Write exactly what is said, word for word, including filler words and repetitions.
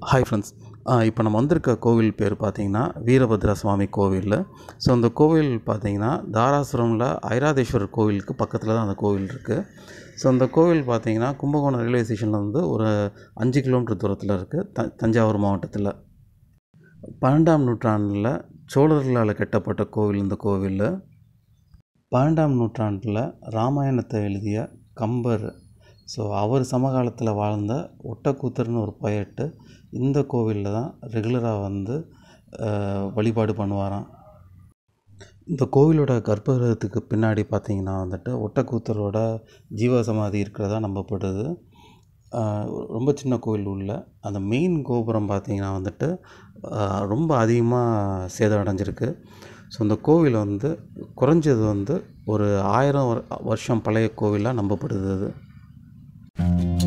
Hi friends, இப்போ நம்ம வந்திருக்க கோவில் பேர் பார்த்திங்கன்னா வீரபத்ர சுவாமி கோவில். ஸோ அந்த கோவில் பார்த்திங்கன்னா தாராசுரமில் ஐராதேஸ்வரர் கோவிலுக்கு பக்கத்தில் தான் அந்த கோவில் இருக்குது. ஸோ அந்த கோவில் பார்த்திங்கன்னா கும்பகோணம் ரயில்வே ஸ்டேஷன்லேருந்து ஒரு அஞ்சு கிலோமீட்டர் தூரத்தில் இருக்குது, த தஞ்சாவூர் மாவட்டத்தில். பன்னெண்டாம் நூற்றாண்டில் சோழர்களால் கட்டப்பட்ட கோவில் இந்த கோவில். பன்னெண்டாம் நூற்றாண்டில் ராமாயணத்தை எழுதிய கம்பர், ஸோ அவர் சமகாலத்தில் வாழ்ந்த ஒட்டக்கூத்தர்னு ஒரு பயட்டு இந்த கோவிலில் தான் ரெகுலராக வந்து வழிபாடு பண்ணுவாராம். இந்த கோவிலோட கர்ப்பகிரகத்துக்கு பின்னாடி பார்த்திங்கன்னா வந்துட்டு ஒட்டக்கூத்தரோட ஜீவசமாதி இருக்கிறதா நம்பப்படுது. ரொம்ப சின்ன கோவில் உள்ள அந்த மெயின் கோபுரம் பார்த்திங்கன்னா வந்துட்டு ரொம்ப அதிகமாக சேதம் அடைஞ்சிருக்கு. ஸோ இந்த கோவில் வந்து குறைஞ்சது வந்து ஒரு ஆயிரம் வருஷம் பழைய கோவிலாக நம்பப்படுது. அது